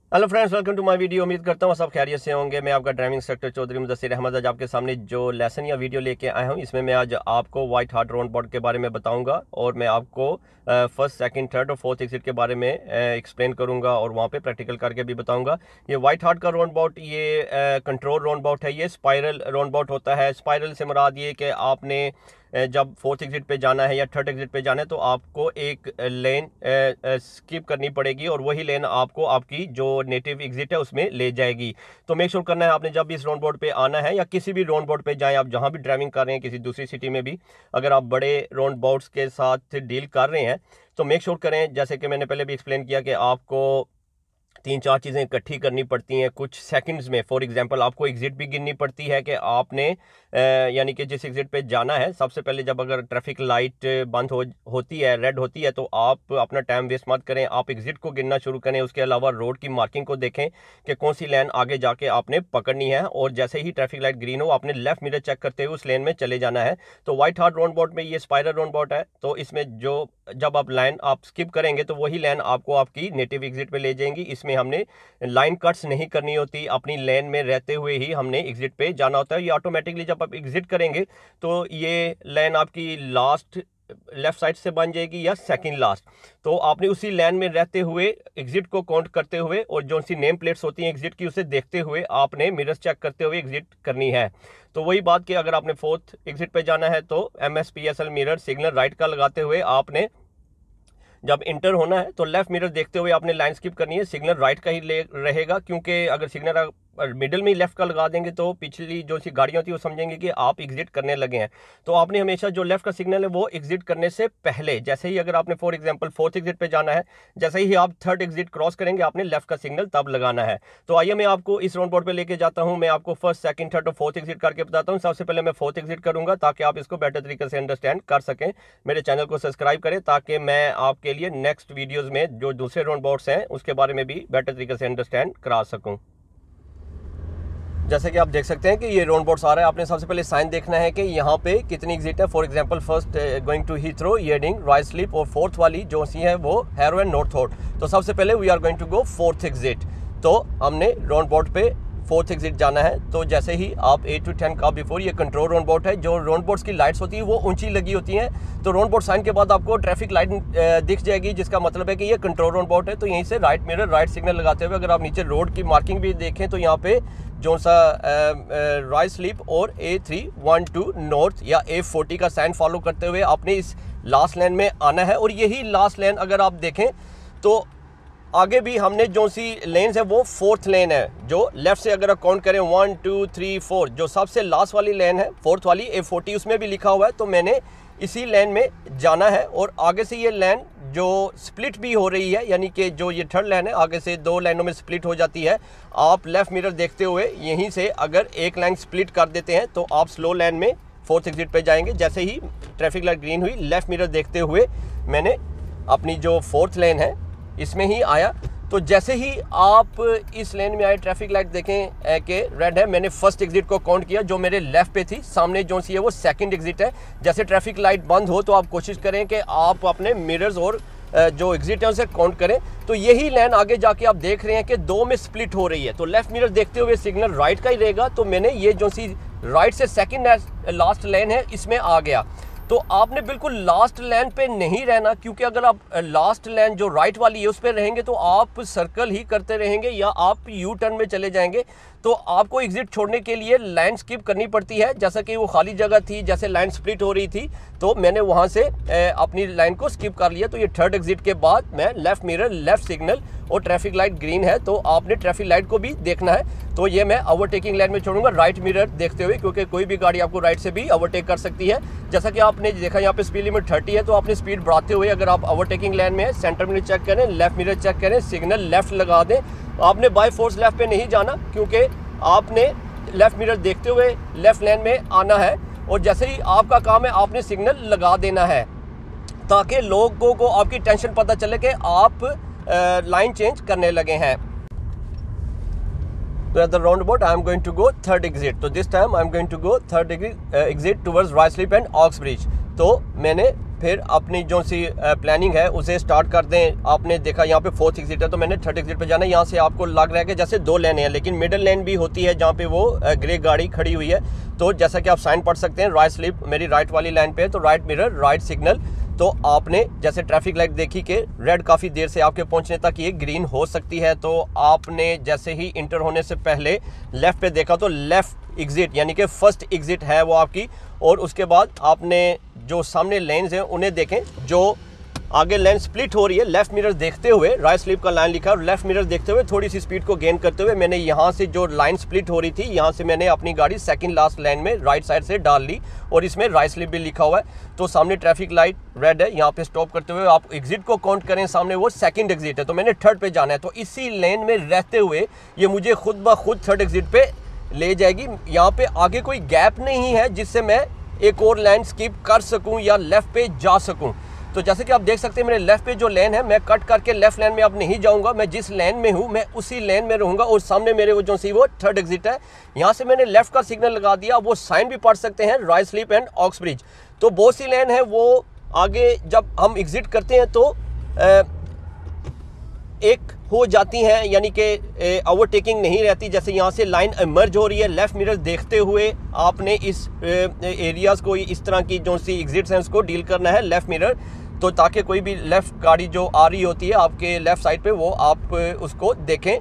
Hello friends, welcome to my video. उम्मीद करता हूँ सब खैरियत से होंगे। मैं आपका ड्राइविंग इंस्ट्रक्टर चौधरी मुदस्सिर अहमद आज आपके सामने जो लेसन या वीडियो लेके आया हूँ, इसमें मैं आज आपको वाइट हार्ट राउंड बोर्ड के बारे में बताऊंगा और मैं आपको फर्स्ट, सेकंड, थर्ड और फोर्थ एग्जिट के बारे में एक्सप्लेन करूंगा और वहाँ पे प्रैक्टिकल करके भी बताऊंगा। ये वाइट हार्ट का राउंड बोर्ड ये कंट्रोल राउंड बोर्ड है। ये स्पाइरल राउंड बोर्ड होता है। स्पाइरल से मुराद ये कि आपने जब फोर्थ एग्जिट पे जाना है या थर्ड एग्जिट पे जाना है तो आपको एक लेन स्किप करनी पड़ेगी और वही लेन आपको आपकी जो नेटिव एग्जिट है उसमें ले जाएगी। तो मेक श्योर करना है आपने जब भी इस राउंड बोर्ड पे आना है या किसी भी राउंड बोर्ड पे जाएं, आप जहां भी ड्राइविंग कर रहे हैं, किसी दूसरी सिटी में भी अगर आप बड़े राउंड बोर्ड्स के साथ डील कर रहे हैं तो मेक श्योर करें, जैसे कि मैंने पहले भी एक्सप्लेन किया, कि आपको 3-4 चीज़ें इकट्ठी करनी पड़ती हैं कुछ सेकंड्स में। फॉर एग्जांपल आपको एग्जिट भी गिननी पड़ती है कि आपने यानी कि जिस एग्जिट पे जाना है, सबसे पहले जब अगर ट्रैफिक लाइट बंद होती है, रेड होती है, तो आप अपना टाइम वेस्ट मत करें, आप एग्जिट को गिनना शुरू करें। उसके अलावा रोड की मार्किंग को देखें कि कौन सी लेन आगे जाके आपने पकड़नी है और जैसे ही ट्रैफिक लाइट ग्रीन हो आपने लेफ्ट मिरर चेक करते हुए उस लेन में चले जाना है। तो व्हाइट हार्ट राउंड बोर्ड में ये स्पाइरल राउंड बोर्ड है, तो इसमें जो जब आप लाइन आप स्किप करेंगे तो वही लाइन आपको आपकी नेटिव एग्जिट पे ले जाएंगी। इसमें हमने लाइन कट्स नहीं करनी होती, अपनी लेन में रहते हुए ही हमने एग्जिट पे जाना होता है। ये ऑटोमेटिकली जब आप एग्जिट करेंगे तो ये लाइन आपकी लास्ट लेफ्ट साइड से बन जाएगी या सेकंड लास्ट। तो आपने उसी लाइन में रहते हुए एग्जिट को काउंट करते हुए और जो सी नेम प्लेट्स होती हैं एग्जिट की उसे देखते हुए आपने मिरर्स चेक करते हुए एग्जिट करनी है। तो वही बात कि अगर आपने फोर्थ एग्जिट पे जाना है तो MSPSL मिरर सिग्नल राइट का लगाते हुए आपने जब इंटर होना है तो लेफ्ट मिरर देखते हुए आपने लाइन स्किप करनी है। सिग्नल राइट का ही रहेगा, क्योंकि अगर सिग्नल मिडिल में लेफ्ट का लगा देंगे तो पिछली जो सी गाड़ियां होती है वो समझेंगे कि आप एग्जिट करने लगे हैं। तो आपने हमेशा जो लेफ्ट का सिग्नल है वो एग्जिट करने से पहले, जैसे ही अगर आपने फॉर एग्जांपल फोर्थ एग्जिट पे जाना है, जैसे ही आप थर्ड एग्जिट क्रॉस करेंगे आपने लेफ्ट का सिग्नल तब लगाना है। तो आइए मैं आपको इस राउंड बोर्ड पे लेके जाता हूं। मैं आपको फर्स्ट, सेकंड, थर्ड और फोर्थ एग्जिट करके बताता हूं। सबसे पहले मैं फोर्थ एग्जिट करूंगा ताकि आप इसको बेटर तरीके से अंडरस्टैंड कर सकें। मेरे चैनल को सब्सक्राइब करें ताकि मैं आपके लिए नेक्स्ट वीडियोज में जो दूसरे राउंड बोर्ड्स हैं उसके बारे में भी बेटर तरीके से अंडरस्टैंड करा सकूं। जैसे कि आप देख सकते हैं कि ये राउंड बोर्ड्स आ रहा है। आपने सबसे पहले साइन देखना है कि यहाँ पे कितनी एग्जिट है। For example first going to Heathrow, Yeading, right slip, और फोर्थ वाली जो सी है वो हैरो एंड नॉर्थोर्ट। तो सबसे पहले we are going to go fourth exit. तो हमने राउंड बोर्ड पे फोर्थ एग्जिट जाना है। तो जैसे ही आप 8 to 10 का बिफोर, ये कंट्रोल राउंड बोर्ड है। जो राउंड बोर्ड्स की लाइट्स होती है वो ऊंची लगी होती हैं। तो राउंड बोर्ड साइन के बाद आपको ट्रैफिक लाइट दिख जाएगी, जिसका मतलब है कि ये कंट्रोल राउंड बोर्ड है। तो यहीं से राइट मिरर राइट सिग्नल लगाते हुए अगर आप नीचे रोड की मार्किंग भी देखें तो यहाँ पे जो सा राइट स्लिप और A312 नॉर्थ या A40 का साइन फॉलो करते हुए आपने इस लास्ट लाइन में आना है। और यही लास्ट लाइन अगर आप देखें तो आगे भी हमने जो सी लेन्स है वो फोर्थ लेन है। जो लेफ्ट से अगर आप काउंट करें 1 2 3 4, जो सबसे लास्ट वाली लेन है फोर्थ वाली A40, उसमें भी लिखा हुआ है। तो मैंने इसी लेन में जाना है और आगे से ये लेन जो स्प्लिट भी हो रही है, यानी कि जो ये थर्ड लाइन है आगे से 2 लाइनों में स्प्लिट हो जाती है। आप लेफ्ट मिरर देखते हुए यहीं से अगर एक लाइन स्प्लिट कर देते हैं तो आप स्लो लाइन में फोर्थ एग्जिट पे जाएंगे। जैसे ही ट्रैफिक लाइट ग्रीन हुई, लेफ्ट मिरर देखते हुए मैंने अपनी जो फोर्थ लेन है इसमें ही आया। तो जैसे ही आप इस लेन में आए, ट्रैफिक लाइट देखें कि रेड है, मैंने फर्स्ट एग्जिट को काउंट किया जो मेरे लेफ्ट पे थी। सामने जो सी है वो सेकंड एग्जिट है। जैसे ट्रैफिक लाइट बंद हो तो आप कोशिश करें कि आप अपने मिरर्स और जो एग्जिट है उसे काउंट करें। तो यही लाइन आगे जाके आप देख रहे हैं कि 2 में स्प्लिट हो रही है। तो लेफ्ट मिरर देखते हुए सिग्नल राइट का ही रहेगा। तो मैंने ये जो सी राइट से सेकंड लास्ट लाइन है इसमें आ गया। तो आपने बिल्कुल लास्ट लाइन पे नहीं रहना, क्योंकि अगर आप लास्ट लाइन जो राइट वाली है उस पर रहेंगे तो आप सर्कल ही करते रहेंगे या आप यू टर्न में चले जाएंगे। तो आपको एग्जिट छोड़ने के लिए लाइन स्किप करनी पड़ती है। जैसा कि वो खाली जगह थी, जैसे लाइन स्प्लिट हो रही थी, तो मैंने वहाँ से अपनी लाइन को स्किप कर लिया। तो ये थर्ड एग्जिट के बाद मैं लेफ्ट मिरर लेफ्ट सिग्नल और ट्रैफिक लाइट ग्रीन है तो आपने ट्रैफिक लाइट को भी देखना है। तो ये मैं ओवरटेकिंग लाइन में छोड़ूंगा राइट मिरर देखते हुए, क्योंकि कोई भी गाड़ी आपको राइट से भी ओवरटेक कर सकती है। जैसा कि आपने देखा यहाँ पे स्पीड लिमिट 30 है, तो आपने स्पीड बढ़ाते हुए अगर आप ओवरटेकिंग लाइन में है, सेंटर मिरर चेक करें, लेफ्ट मिरर चेक करें, सिग्नल लेफ्ट लगा दें। आपने बाय फोर्स लेफ्ट पे नहीं जाना, क्योंकि आपने लेफ्ट मिरर देखते हुए लेफ्ट लाइन में आना है। और जैसे ही आपका काम है आपने सिग्नल लगा देना है, ताकि लोगों को आपकी टेंशन पता चले कि आप लाइन चेंज करने लगे हैं। तो at the roundabout I am going to go third exit. तो this time I am going to go third exit towards right slip and Uxbridge. तो मैंने फिर अपनी जो सी प्लानिंग है उसे स्टार्ट कर दें। आपने देखा यहाँ पे 4th एग्जिट है, तो मैंने 3rd एग्जिट पे जाना है। यहाँ से आपको लग रहा है कि जैसे 2 लेनें हैं, लेकिन मिडिल लेन भी होती है जहाँ पे वो ग्रे गाड़ी खड़ी हुई है। तो जैसा कि आप साइन पढ़ सकते हैं, राइट स्लिप मेरी राइट वाली लाइन पे है, तो राइट मिरर राइट सिग्नल। तो आपने जैसे ट्रैफिक लाइट देखी कि रेड काफ़ी देर से आपके पहुंचने तक ये ग्रीन हो सकती है, तो आपने जैसे ही इंटर होने से पहले लेफ़्ट पे देखा तो लेफ़्ट एग्जिट यानी कि फर्स्ट एग्जिट है वो आपकी। और उसके बाद आपने जो सामने लेन्स हैं उन्हें देखें, जो आगे लेन स्प्लिट हो रही है, लेफ्ट मिरर देखते हुए, राइट स्लिप का लाइन लिखा है और लेफ्ट मिरर देखते हुए थोड़ी सी स्पीड को गेन करते हुए मैंने यहाँ से जो लाइन स्प्लिट हो रही थी, यहाँ से मैंने अपनी गाड़ी सेकंड लास्ट लाइन में राइट साइड से डाल ली और इसमें राइट स्लिप भी लिखा हुआ है। तो सामने ट्रैफिक लाइट रेड है, यहाँ पे स्टॉप करते हुए आप एग्जिट को काउंट करें, सामने वो सेकंड एग्जिट है, तो मैंने 3rd पे जाना है। तो इसी लेन में रहते हुए ये मुझे खुद ब खुद 3rd एग्जिट पे ले जाएगी। यहाँ पे आगे कोई गैप नहीं है जिससे मैं एक और लाइन स्किप कर सकूँ या लेफ्ट पे जा सकूँ। तो जैसे कि आप देख सकते हैं मेरे लेफ्ट पे जो लेन है, मैं कट करके लेफ्ट लेन में अब नहीं जाऊंगा, मैं जिस लेन में हूं मैं उसी लेन में रहूंगा। और सामने मेरे वो जो सी वो 3rd एग्जिट है, यहां से मैंने लेफ्ट का सिग्नल लगा दिया। वो साइन भी पढ़ सकते हैं, राइट स्लिप एंड ऑक्सब्रिज। तो बहुत सी लेन है वो आगे जब हम एग्जिट करते हैं तो एक हो जाती हैं, यानी कि ओवरटेकिंग नहीं रहती। जैसे यहाँ से लाइन इमर्ज हो रही है, लेफ्ट मिरर देखते हुए आपने इस एरियाज़ को, इस तरह की जो सी एग्जिट्स हैं उसको डील करना है लेफ्ट मिरर, तो ताकि कोई भी लेफ़्ट गाड़ी जो आ रही होती है आपके लेफ़्ट साइड पे वो आप उसको देखें।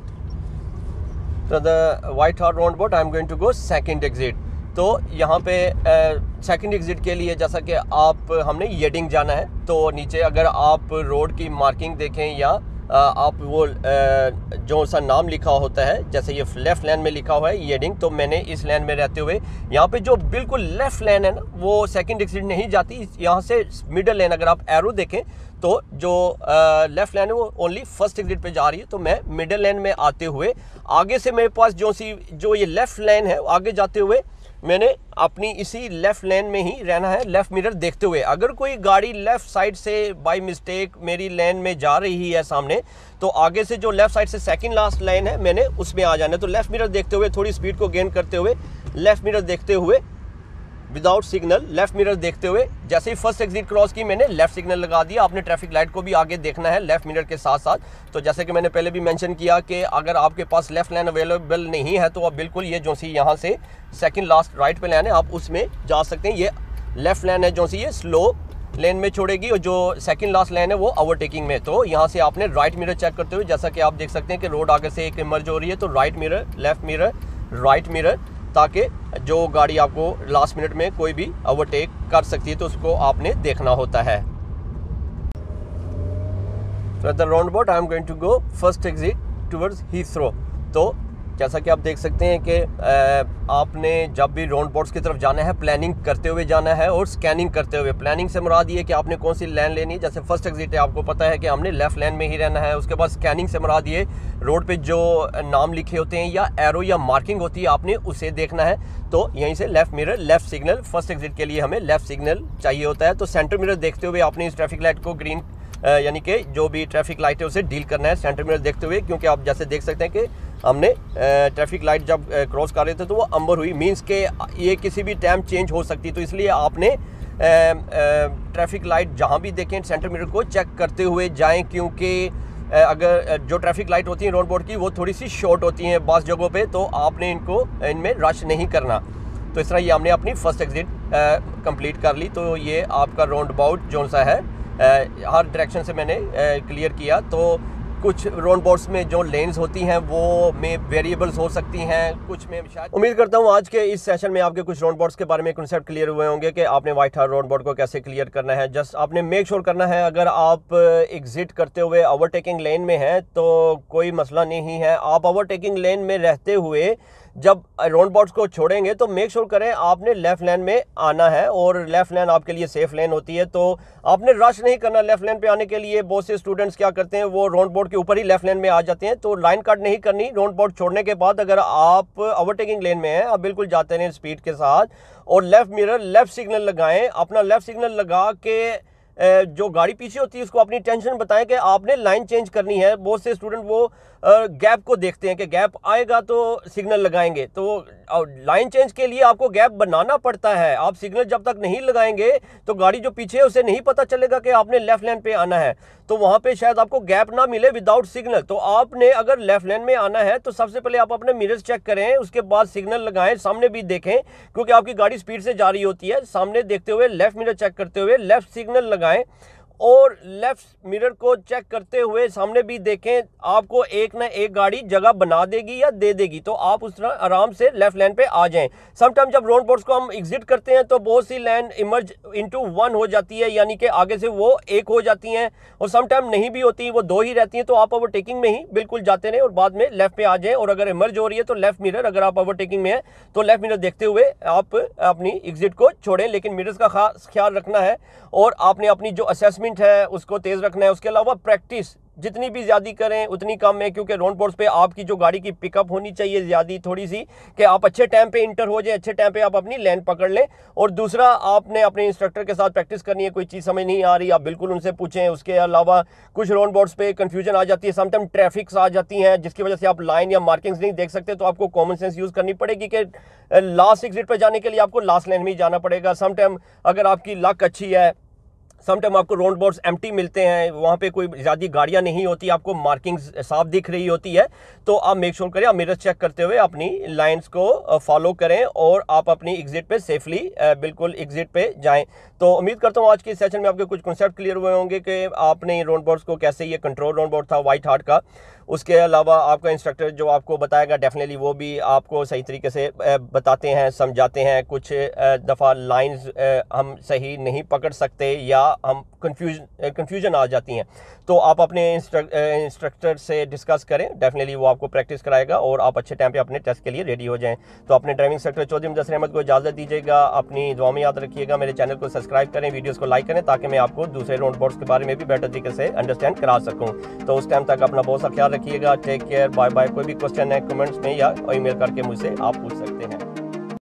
तो the White Hart roundabout I am going to go second exit. तो यहाँ पे सेकंड एग्जिट के लिए जैसा कि हमने येडिंग जाना है, तो नीचे अगर आप रोड की मार्किंग देखें या आप वो जो सा नाम लिखा होता है, जैसे ये लेफ़्ट लेन में लिखा हुआ है येडिंग, तो मैंने इस लेन में रहते हुए यहाँ पे जो बिल्कुल लेफ़्ट लेन है ना वो सेकंड एग्जिट नहीं जाती, यहाँ से मिडल लेन अगर आप एरो देखें तो जो लेफ़्ट लेन है वो ओनली फर्स्ट एग्जिट पे जा रही है। तो मैं मिडल लेन में आते हुए आगे से मेरे पास जो ये लेफ़्ट लेन है आगे जाते हुए मैंने अपनी इसी लेफ़्ट लेन में ही रहना है, लेफ़्ट मिरर देखते हुए। अगर कोई गाड़ी लेफ़्ट साइड से बाय मिस्टेक मेरी लेन में जा रही है सामने, तो आगे से जो लेफ़्ट साइड से सेकंड लास्ट लाइन है मैंने उसमें आ जाना है। तो लेफ़्ट मिरर देखते हुए थोड़ी स्पीड को गेन करते हुए, लेफ़्ट मिरर देखते हुए विदाउट सिग्नल, लेफ़्ट मिरर देखते हुए जैसे ही फर्स्ट एग्जिट क्रॉस की मैंने लेफ़्ट सिग्नल लगा दिया। आपने ट्रैफिक लाइट को भी आगे देखना है लेफ़्ट मिरर के साथ साथ। तो जैसे कि मैंने पहले भी मेंशन किया कि अगर आपके पास लेफ़्ट लाइन अवेलेबल नहीं है तो आप बिल्कुल ये जो सी यहाँ से सेकंड लास्ट राइट पे लाइन है आप उसमें जा सकते हैं। ये लेफ़्ट लाइन है जो सी ये स्लो लेन में छोड़ेगी और जो सेकंड लास्ट लाइन है वो ओवरटेकिंग में। तो यहाँ से आपने राइट मिरर चेक करते हुए, जैसा कि आप देख सकते हैं कि रोड आगे से एक इमर्ज हो रही है, तो right mirror, left mirror, right mirror, ताकि जो गाड़ी आपको लास्ट मिनट में कोई भी ओवरटेक कर सकती है तो उसको आपने देखना होता है। तो at the roundabout I am going to go first exit towards Heathrow. तो जैसा कि आप देख सकते हैं कि आपने जब भी राउंड अबाउट्स की तरफ जाना है प्लानिंग करते हुए जाना है और स्कैनिंग करते हुए। प्लानिंग से मुराद ये कि आपने कौन सी लाइन लेनी है। जैसे फर्स्ट एग्जिट है, आपको पता है कि हमने लेफ़्ट लाइन में ही रहना है। उसके बाद स्कैनिंग से मुराद ये रोड पे जो नाम लिखे होते हैं या एरो या मार्किंग होती है आपने उसे देखना है। तो यहीं से left mirror, left signal, first exit के लिए हमें लेफ़्ट सिग्नल चाहिए होता है। तो सेंटर मिरर देखते हुए आपने इस ट्रैफिक लाइट को ग्रीन यानी कि जो भी ट्रैफिक लाइट है उसे डील करना है सेंटर मिरर देखते हुए, क्योंकि आप जैसे देख सकते हैं कि हमने ट्रैफिक लाइट जब क्रॉस कर रहे थे तो वो अंबर हुई, मींस के ये किसी भी टाइम चेंज हो सकती है। तो इसलिए आपने ट्रैफिक लाइट जहाँ भी देखें सेंटर मिरर को चेक करते हुए जाएं, क्योंकि अगर जो ट्रैफिक लाइट होती है रोड बोर्ड की वो थोड़ी सी शॉर्ट होती हैं बास जगहों पे, तो आपने इनमें रश नहीं करना। तो इस तरह ये हमने अपनी फर्स्ट एग्जिट कंप्लीट कर ली। तो ये आपका राउंड अबाउट जो सा है हर डायरेक्शन से मैंने क्लियर किया। तो कुछ राउंड अबाउट्स में जो लेन्स होती हैं वो में वेरिएबल्स हो सकती हैं, कुछ में शायद। उम्मीद करता हूँ आज के इस सेशन में आपके कुछ राउंड अबाउट्स के बारे में कंसेप्ट क्लियर हुए होंगे कि आपने व्हाइट हार्ट राउंड अबाउट को कैसे क्लियर करना है। जस्ट आपने मेक श्योर करना है अगर आप एग्जिट करते हुए ओवरटेकिंग लेन में हैं तो कोई मसला नहीं है। आप ओवरटेकिंग लेन में रहते हुए जब राउंड अबाउट्स को छोड़ेंगे तो मेक श्योर करें आपने लेफ़्ट लेन में आना है, और लेफ़्ट लेन आपके लिए सेफ लेन होती है। तो आपने रश नहीं करना लेफ़्ट लेन पे आने के लिए। बहुत से स्टूडेंट्स क्या करते हैं, वो राउंड अबाउट के ऊपर ही लेफ़्ट लेन में आ जाते हैं। तो लाइन कट नहीं करनी राउंड अबाउट छोड़ने के बाद। अगर आप ओवरटेकिंग लेन में हैं, आप बिल्कुल जाते रहें स्पीड के साथ और लेफ़्ट मिरर, लेफ़्ट सिग्नल लगाएं। अपना लेफ़्ट सिग्नल लगा के जो गाड़ी पीछे होती है उसको अपनी टेंशन बताएं कि आपने लाइन चेंज करनी है। बहुत से स्टूडेंट वो गैप को देखते हैं कि गैप आएगा तो सिग्नल लगाएंगे, तो लाइन चेंज के लिए आपको गैप बनाना पड़ता है। आप सिग्नल जब तक नहीं लगाएंगे तो गाड़ी जो पीछे है उसे नहीं पता चलेगा कि आपने लेफ्ट लेन पे आना है, तो वहां पे शायद आपको गैप ना मिले विदाउट सिग्नल। तो आपने अगर लेफ्ट लेन में आना है तो सबसे पहले आप अपने मिरर्स चेक करें, उसके बाद सिग्नल लगाएं, सामने भी देखें क्योंकि आपकी गाड़ी स्पीड से जा रही होती है। सामने देखते हुए लेफ्ट मिरर चेक करते हुए लेफ्ट सिग्नल लगाएं और लेफ्ट मिरर को चेक करते हुए सामने भी देखें। आपको एक ना एक गाड़ी जगह बना देगी या दे देगी, तो आप उस तरह आराम से लेफ्ट लाइन पे आ जाएं। समटाइम जब राउंड बोर्ड्स को हम एग्जिट करते हैं तो बहुत सी लाइन इमर्ज इनटू वन हो जाती है, यानी कि आगे से वो एक हो जाती हैं, और समटाइम नहीं भी होती, वो दो ही रहती हैं। तो आप ओवरटेकिंग में ही बिल्कुल जाते रहें और बाद में लेफ्ट पे आ जाएं। और अगर इमर्ज हो रही है तो लेफ्ट मिरर, अगर आप ओवरटेकिंग में है तो लेफ्ट मिरर देखते हुए आप अपनी एग्जिट को छोड़ें, लेकिन मिरर्स का खास ख्याल रखना है और आपने अपनी जो असेसमेंट है उसको तेज रखना है। उसके अलावा प्रैक्टिस जितनी भी ज़्यादा करें उतनी कम है, क्योंकि राउंड बोर्ड्स पे आपकी जो गाड़ी की पिकअप होनी चाहिए ज़्यादा थोड़ी सी, कि आप अच्छे टाइम पे इंटर हो जाए, अच्छे टाइम पे आप अपनी लेन पकड़ लें। और दूसरा, आपने अपने इंस्ट्रक्टर के साथ प्रैक्टिस करनी है, कोई चीज़ समझ नहीं आ रही आप बिल्कुल उनसे पूछें। उसके अलावा कुछ राउंड बोर्ड्स पे कन्फ्यूजन आ जाती है, समटाइम ट्रैफिक्स आ जाती हैं जिसकी वजह से आप लाइन या मार्किंग्स नहीं देख सकते, तो आपको कॉमन सेंस यूज़ करनी पड़ेगी कि लास्ट एग्जिट पर जाने के लिए आपको लास्ट लाइन में ही जाना पड़ेगा। समटाइम अगर आपकी लक अच्छी है, समटाइम आपको राउंड बोर्ड्स एम्प्टी मिलते हैं, वहाँ पे कोई ज़्यादा गाड़ियाँ नहीं होती, आपको मार्किंग्स साफ दिख रही होती है, तो आप मेक श्योर करें आप मिरर चेक करते हुए अपनी लाइंस को फॉलो करें और आप अपनी एग्जिट पे सेफली बिल्कुल एग्जिट पे जाएं। तो उम्मीद करता हूँ आज के सेशन में आपके कुछ कॉन्सेप्ट क्लियर हुए होंगे कि आपने राउंड बोर्ड्स को कैसे, ये कंट्रोल राउंड बोर्ड था वाइट हार्ट का, उसके अलावा आपका इंस्ट्रक्टर जो आपको बताएगा डेफिनेटली वो भी आपको सही तरीके से बताते हैं, समझाते हैं। कुछ दफ़ा लाइंस हम सही नहीं पकड़ सकते या हम कंफ्यूजन आ जाती हैं, तो आप अपने इंस्ट्रक्टर से डिस्कस करें, डेफिनेटली वो आपको प्रैक्टिस कराएगा और आप अच्छे टाइम पे अपने टेस्ट के लिए रेडी हो जाएं। तो अपने ड्राइविंग इंस्ट्रक्टर चौधरी मुदस्सिर अहमद को इजाज़त दीजिएगा, अपनी दुआ में याद रखिएगा, मेरे चैनल को सब्सक्राइब करें, वीडियोज़ को लाइक करें ताकि मैं आपको दूसरे राउंड बोर्ड्स के बारे में भी बेटर तरीके से अंडरस्टैंड करा सकूँ। तो उस टाइम तक अपना बहुत सा ख्याल रखिएगा। Take care, bye bye. कोई भी क्वेश्चन है कमेंट्स में या ईमेल करके मुझसे आप पूछ सकते हैं।